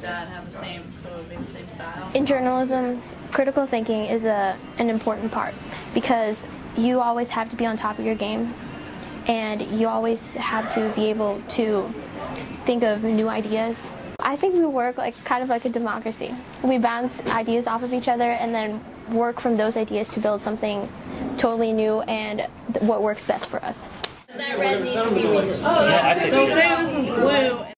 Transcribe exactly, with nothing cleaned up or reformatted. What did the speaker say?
that and have the same, so it would be the same style? In journalism, critical thinking is a, an important part because you always have to be on top of your game and you always have to be able to think of new ideas. I think we work like kind of like a democracy. We bounce ideas off of each other and then work from those ideas to build something totally new and what works best for us. That red needs to be reused. Oh yeah. So say this was blue.